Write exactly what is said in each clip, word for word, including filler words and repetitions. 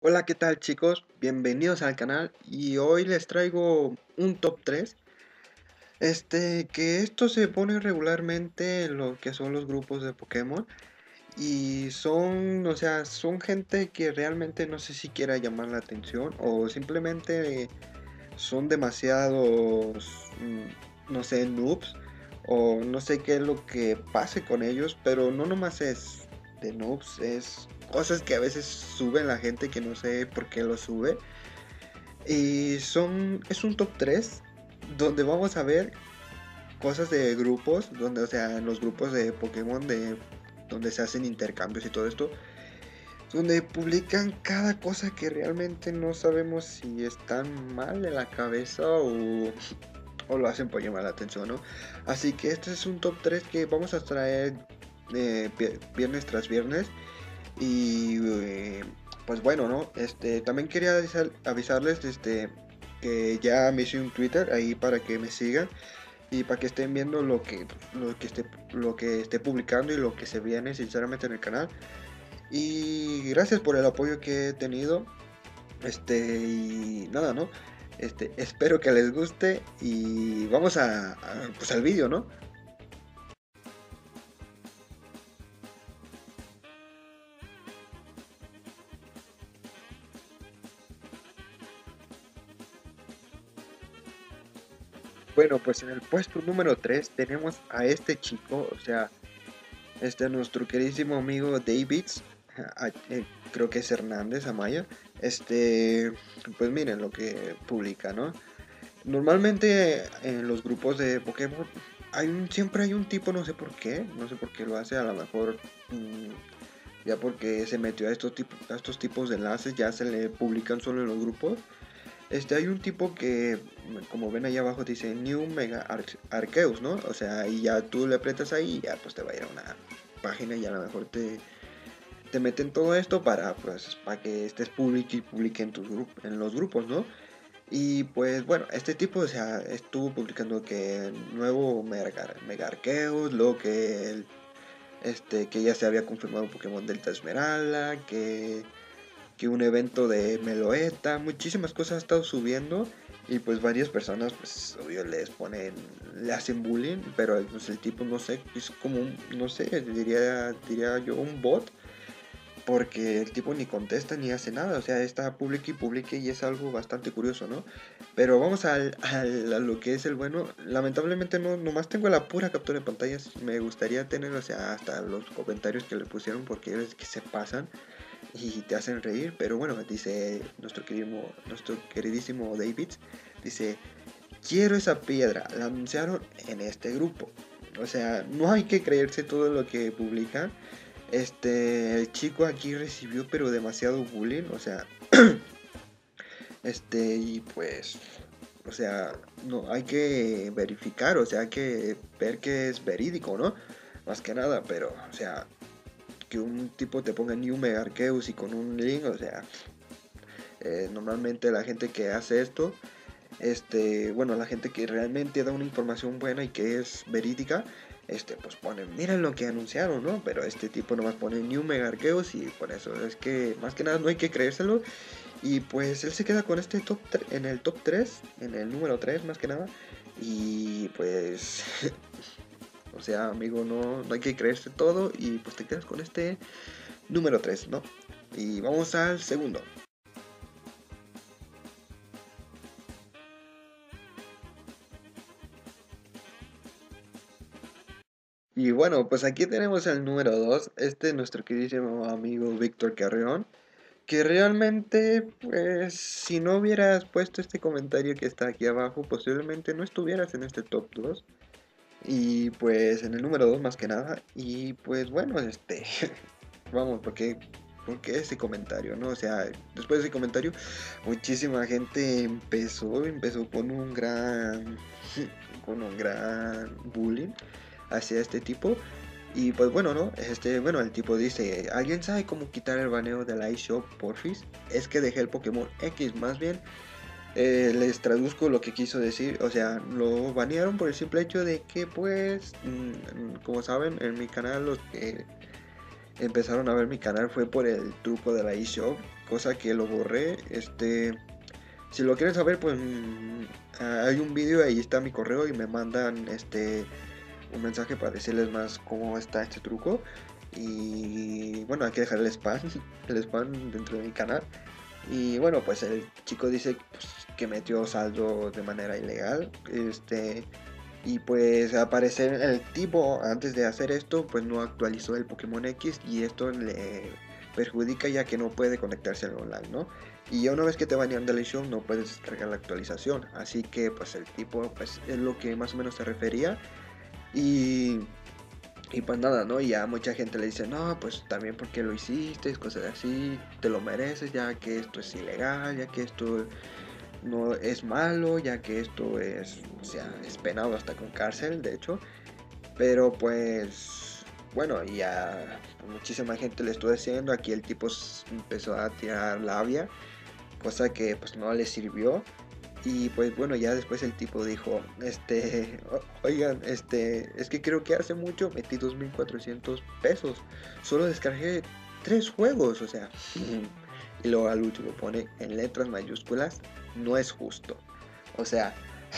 Hola, ¿qué tal chicos? Bienvenidos al canal y hoy les traigo un top tres. Este, que esto se pone regularmente en lo que son los grupos de Pokémon y son, o sea, son gente que realmente no sé si quiera llamar la atención o simplemente son demasiados, mm, no sé, noobs o no sé qué es lo que pase con ellos, pero no nomás es de noobs, es cosas que a veces sube la gente que no sé por qué lo sube. Y son, es un top tres donde vamos a ver cosas de grupos, donde, o sea, en los grupos de Pokémon, de, donde se hacen intercambios y todo esto, donde publican cada cosa que realmente no sabemos si están mal en la cabeza o, o lo hacen por llamar la atención, ¿no? Así que este es un top tres que vamos a traer eh, viernes tras viernes. Y eh, pues bueno, ¿no? Este, también quería avisar- avisarles este, que ya me hice un Twitter ahí para que me sigan y para que estén viendo lo que, lo que esté, lo que esté publicando y lo que se viene sinceramente en el canal. Y gracias por el apoyo que he tenido. Este, y nada, ¿no? Este, espero que les guste y vamos a, a, pues al vídeo, ¿no? Bueno, pues en el puesto número tres tenemos a este chico, o sea, este nuestro queridísimo amigo Davids, a- eh, creo que es Hernández Amaya. Este, pues miren lo que publica, ¿no? Normalmente en los grupos de Pokémon hay un, siempre hay un tipo, no sé por qué, no sé por qué lo hace, a lo mejor mm, ya porque se metió a estos, tipos a estos tipos de enlaces, ya se le publican solo en los grupos. Este, hay un tipo que, como ven ahí abajo, dice New Mega Arce- Arceus, ¿no? O sea, y ya tú le aprietas ahí y ya pues te va a ir a una página y a lo mejor te, te meten todo esto para, pues, para que estés publique y publique en, tus grup en los grupos, ¿no? Y pues bueno, este tipo, o sea, estuvo publicando que nuevo Mega, Mega Arceus, luego que, el, este, que ya se había confirmado un Pokémon Delta Esmeralda, que que un evento de Meloeta, muchísimas cosas ha estado subiendo y pues varias personas pues obvio les ponen, le hacen bullying, pero pues el tipo no sé, es como un, no sé, diría, diría yo un bot, porque el tipo ni contesta ni hace nada, o sea, está publique y publique y es algo bastante curioso, ¿no? Pero vamos al, al- a lo que es el bueno, lamentablemente no, nomás tengo la pura captura de pantallas, me gustaría tener, o sea, hasta los comentarios que le pusieron porque es que se pasan y te hacen reír, pero bueno, dice nuestro queridísimo, nuestro queridísimo David, dice, quiero esa piedra, la anunciaron en este grupo. O sea, no hay que creerse todo lo que publican. Este, el chico aquí recibió pero demasiado bullying, o sea, este, y pues, o sea, no, hay que verificar, o sea, hay que ver que es verídico, ¿no? Más que nada, pero, o sea, que un tipo te ponga New Mega Arceus y con un link, o sea, Eh, normalmente la gente que hace esto, este, bueno, la gente que realmente da una información buena y que es verídica, este, pues ponen, miren lo que anunciaron, ¿no? Pero este tipo nomás pone New Mega Arceus y por eso es que más que nada no hay que creérselo. Y pues él se queda con este top en el top tres, en el número tres más que nada. Y pues, o sea, amigo, no, no hay que creerse todo y pues te quedas con este número tres, ¿no? Y vamos al segundo. Y bueno, pues aquí tenemos el número dos, este nuestro queridísimo amigo Víctor Carreón, que realmente, pues, si no hubieras puesto este comentario que está aquí abajo, posiblemente no estuvieras en este top dos. Y pues en el número dos más que nada. Y pues bueno, este, vamos, porque, porque ese comentario, ¿no? O sea, después de ese comentario, muchísima gente empezó, empezó con un gran, con un gran bullying hacia este tipo. Y pues bueno, ¿no? Este, bueno, el tipo dice, ¿alguien sabe cómo quitar el baneo de la iShop, porfis? Es que dejé el Pokémon X, más bien eh, les traduzco lo que quiso decir, o sea, lo banearon por el simple hecho de que pues, mm, como saben, en mi canal los que empezaron a ver mi canal fue por el truco de la eShop, cosa que lo borré. Este, si lo quieren saber, pues mm, hay un vídeo, ahí está mi correo y me mandan este un mensaje para decirles más cómo está este truco. Y bueno, hay que dejar el spam, el spam dentro de mi canal. Y bueno, pues el chico dice pues, que metió saldo de manera ilegal. Este, y pues al parecer el tipo antes de hacer esto pues no actualizó el Pokémon X y esto le perjudica ya que no puede conectarse al online, ¿no? Y ya una vez que te banean del show no puedes descargar la actualización. Así que pues el tipo pues es lo que más o menos se refería. Y, y pues nada, ¿no? Y ya mucha gente le dice, no, pues también porque lo hiciste, cosas así, te lo mereces ya que esto es ilegal, ya que esto no es malo, ya que esto es, o sea, es penado hasta con cárcel, de hecho. Pero pues, bueno, ya muchísima gente le estuvo diciendo, aquí el tipo empezó a tirar labia, cosa que pues no le sirvió. Y pues bueno, ya después el tipo dijo, este, oigan, este, es que creo que hace mucho metí dos mil cuatrocientos pesos, solo descargué tres juegos, o sea, y luego al último pone en letras mayúsculas, no es justo, o sea,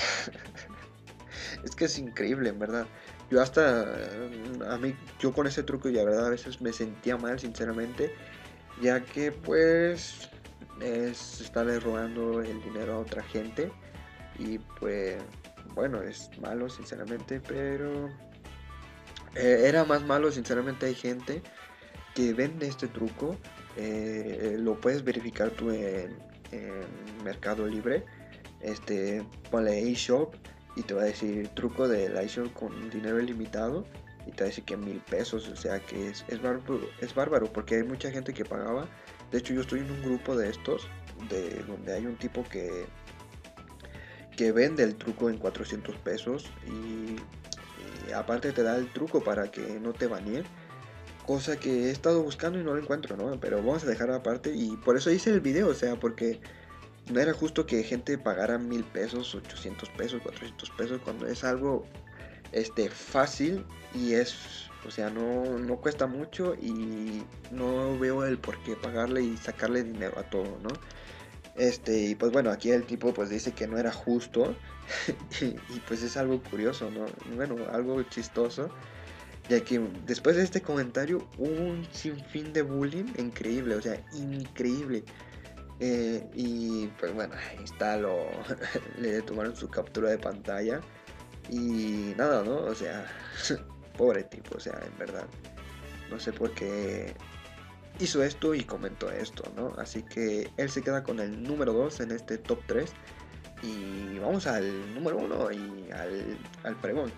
es que es increíble, en verdad. Yo hasta, a mí, yo con ese truco, y la verdad, a veces me sentía mal, sinceramente, ya que pues es estarle robando el dinero a otra gente y pues bueno, es malo sinceramente, pero eh, era más malo sinceramente. Hay gente que vende este truco, eh, lo puedes verificar tú en, en Mercado Libre, este, ponle eShop y te va a decir truco del iShop con dinero ilimitado y te va a decir que mil pesos, o sea que es, es, bárbaro, es bárbaro porque hay mucha gente que pagaba. De hecho yo estoy en un grupo de estos, de donde hay un tipo que, que vende el truco en cuatrocientos pesos y, y aparte te da el truco para que no te baneen. Cosa que he estado buscando y no lo encuentro, ¿no? Pero vamos a dejar aparte y por eso hice el video, o sea, porque no era justo que gente pagara mil pesos, ochocientos pesos, cuatrocientos pesos cuando es algo este, fácil y es, o sea, no, no cuesta mucho y no veo el por qué pagarle y sacarle dinero a todo, ¿no? Este, y pues bueno, aquí el tipo pues dice que no era justo y, y pues es algo curioso, ¿no? Bueno, algo chistoso, ya que después de este comentario hubo un sinfín de bullying increíble, o sea, increíble. Eh, y pues bueno, ahí está, lo, le tomaron su captura de pantalla y nada, ¿no? O sea, pobre tipo, o sea, en verdad. No sé por qué hizo esto y comentó esto, ¿no? Así que él se queda con el número dos en este top tres. Y vamos al número uno y al, al pregón.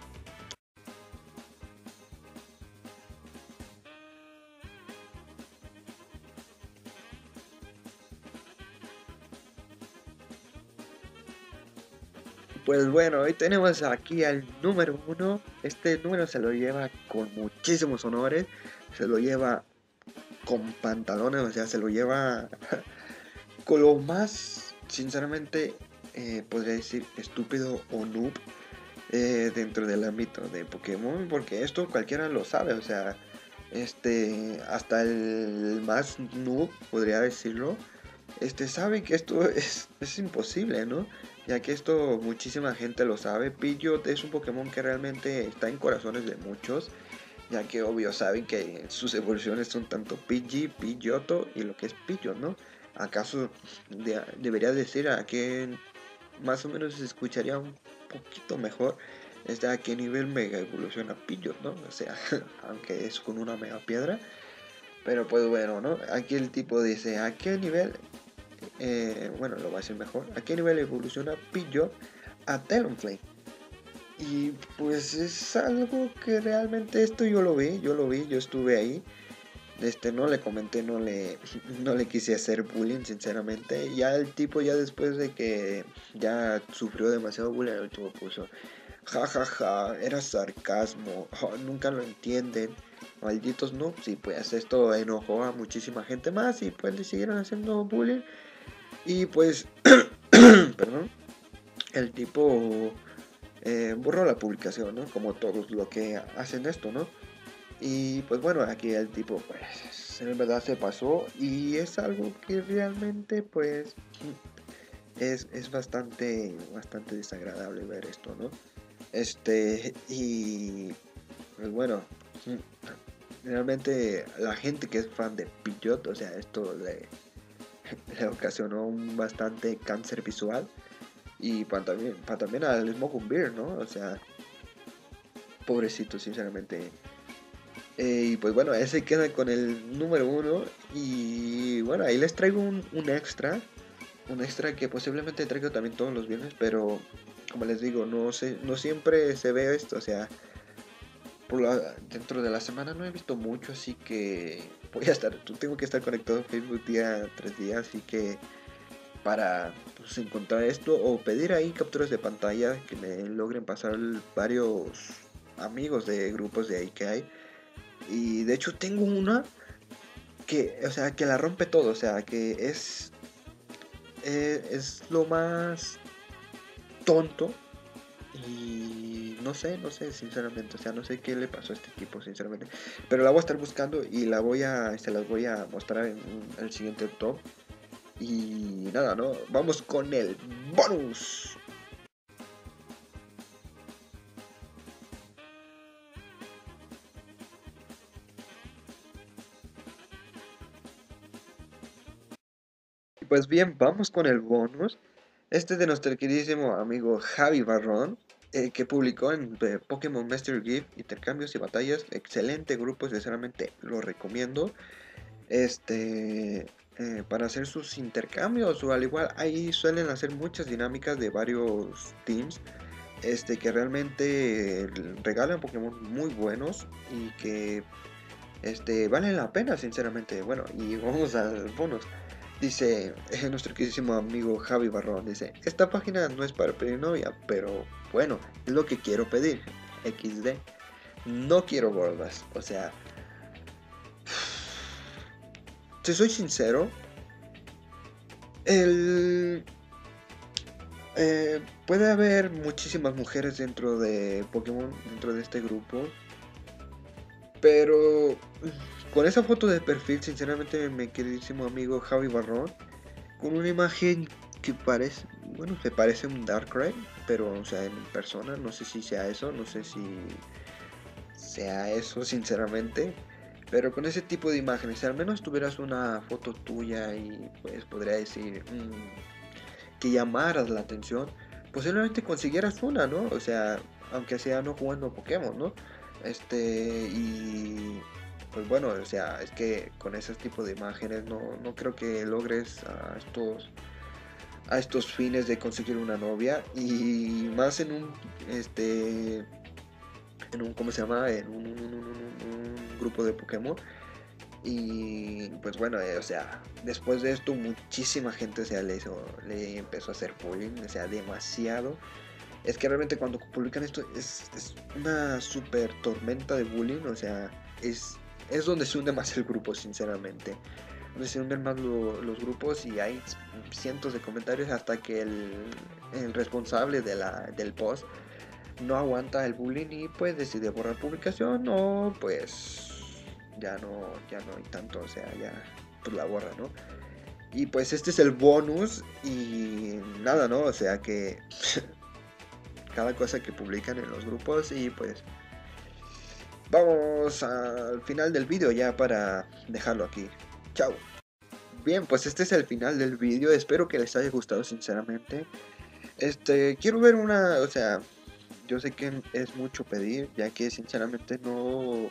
Pues bueno, hoy tenemos aquí al número uno. Este número se lo lleva con muchísimos honores. Se lo lleva con pantalones, o sea, se lo lleva con lo más, sinceramente, eh, podría decir estúpido o noob eh, dentro del ámbito de Pokémon, porque esto cualquiera lo sabe, o sea, este, hasta el más noob, podría decirlo, este, sabe que esto es, es imposible, ¿no? Ya que esto muchísima gente lo sabe. Pidgeot es un Pokémon que realmente está en corazones de muchos, ya que obvio saben que sus evoluciones son tanto Pidgey, Pidgeotto y lo que es Pidgeot, ¿no? ¿Acaso de, debería decir a qué más o menos se escucharía un poquito mejor este, a qué nivel mega evoluciona Pidgeot, ¿no? O sea, aunque es con una mega piedra, pero pues bueno, ¿no? Aquí el tipo dice a qué nivel, eh, bueno, lo va a decir mejor, a qué nivel evoluciona Pidgeot a Talonflame. Y pues es algo que realmente esto yo lo vi, yo lo vi, yo estuve ahí. Este, no le comenté, no le, no le quise hacer bullying, sinceramente. Ya el tipo, ya después de que ya sufrió demasiado bullying, el último puso, ja, ja, ja, era sarcasmo, oh, nunca lo entienden, malditos no. Sí, pues esto enojó a muchísima gente más y pues le siguieron haciendo bullying. Y pues, perdón, el tipo eh, borró la publicación, ¿no? Como todos lo que hacen esto, ¿no? Y pues bueno, aquí el tipo pues pues en verdad se pasó y es algo que realmente pues es, es bastante, bastante desagradable ver esto, ¿no? Este, y pues bueno, realmente la gente que es fan de Pidgeot, o sea, esto le, le ocasionó un bastante cáncer visual y para también, para también al Smoke Beer, ¿no? O sea, pobrecito, sinceramente. Eh, y pues bueno, ese queda con el número uno. Y bueno, ahí les traigo un, un extra. Un extra que posiblemente traigo también todos los viernes. Pero como les digo, no sé, no siempre se ve esto. O sea, por la- dentro de la semana no he visto mucho. Así que voy a estar, tengo que estar conectado a Facebook día tras día. Así que para pues, encontrar esto o pedir ahí capturas de pantalla que me logren pasar varios amigos de grupos de ahí que hay. Y de hecho tengo una que, o sea, que la rompe todo, o sea, que es, eh, es lo más tonto y no sé, no sé, sinceramente, o sea, no sé qué le pasó a este equipo, sinceramente, pero la voy a estar buscando y la voy a, se las voy a mostrar en, un- el siguiente top y nada, ¿no? Vamos con el bonus. Pues bien, vamos con el bonus. Este es de nuestro queridísimo amigo Javi Barrón, eh, que publicó en eh, Pokémon Master Gift Intercambios y Batallas. Excelente grupo, sinceramente lo recomiendo. Este, eh, para hacer sus intercambios, o al igual, ahí suelen hacer muchas dinámicas de varios teams. Este, que realmente eh, regalan Pokémon muy buenos y que este, valen la pena, sinceramente. Bueno, y vamos al bonus. Dice eh, nuestro queridísimo amigo Javi Barrón, dice, esta página no es para pedir novia, pero bueno, es lo que quiero pedir. equis de. No quiero gordas. O sea, si soy sincero, el... eh, puede haber muchísimas mujeres dentro de Pokémon, dentro de este grupo, pero mm, con esa foto de perfil, sinceramente, mi queridísimo amigo Javi Barrón, con una imagen que parece, bueno, se parece a un Darkrai, pero, o sea, en persona, no sé si sea eso, no sé si sea eso, sinceramente, pero con ese tipo de imágenes, si al menos tuvieras una foto tuya y, pues, podría decir, mm, que llamaras la atención, posiblemente consiguieras una, ¿no? O sea, aunque sea no jugando Pokémon, ¿no? Este, y pues bueno, o sea, es que con ese tipo de imágenes no, no creo que logres a estos a estos fines de conseguir una novia y más en un este en un cómo se llama en un, un- un- un- un grupo de Pokémon y pues bueno, eh, o sea, después de esto muchísima gente, o sea, le hizo, le empezó a hacer bullying, o sea, demasiado. Es que realmente cuando publican esto es, es una super tormenta de bullying, o sea, es, es donde se hunde más el grupo, sinceramente. Donde se hunden más lo- los grupos y hay cientos de comentarios hasta que el, el responsable de la, del post no aguanta el bullying y pues decide borrar publicación o pues ya no, ya no hay tanto, o sea, ya pues la borra, ¿no? Y pues este es el bonus y nada, ¿no? O sea que cada cosa que publican en los grupos y pues vamos al final del vídeo ya para dejarlo aquí. Chao. Bien, pues este es el final del vídeo, espero que les haya gustado sinceramente. Este, quiero ver una, o sea, yo sé que es mucho pedir, ya que sinceramente no,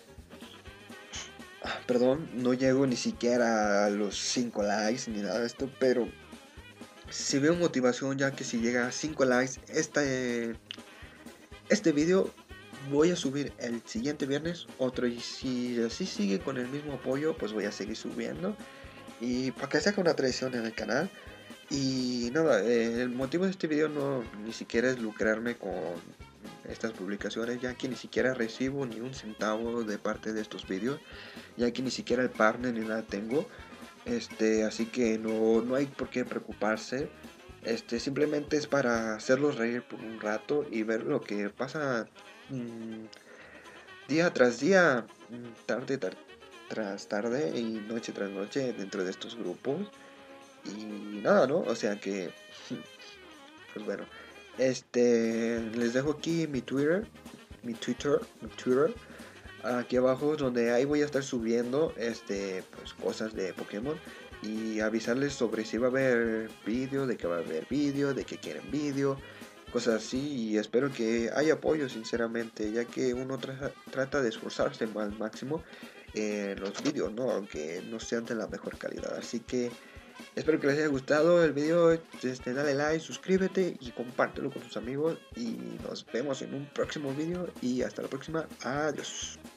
ah, perdón, no llego ni siquiera a los cinco likes ni nada de esto, pero si veo motivación ya que si llega a cinco likes, este, este vídeo voy a subir el siguiente viernes otro y si así sigue con el mismo apoyo, pues voy a seguir subiendo y para que se haga una tradición en el canal. Y nada, eh, el motivo de este video no ni siquiera es lucrarme con estas publicaciones, ya que ni siquiera recibo ni un centavo de parte de estos vídeos, ya que ni siquiera el partner ni nada tengo. Este, así que no, no hay por qué preocuparse. Este, simplemente es para hacerlos reír por un rato y ver lo que pasa mmm, día tras día, mm, tarde, tarde tras tarde y noche tras noche dentro de estos grupos. Y nada, ¿no? O sea que, pues bueno, este, les dejo aquí mi Twitter, mi Twitter, mi Twitter, aquí abajo donde ahí voy a estar subiendo, este, pues cosas de Pokémon y avisarles sobre si va a haber vídeo, de que va a haber vídeo, de que quieren vídeo, cosas así y espero que haya apoyo sinceramente, ya que uno tra- trata de esforzarse al máximo en los vídeos, ¿no? Aunque no sean de la mejor calidad, así que espero que les haya gustado el video, este, dale like, suscríbete y compártelo con tus amigos y nos vemos en un próximo video y hasta la próxima, adiós.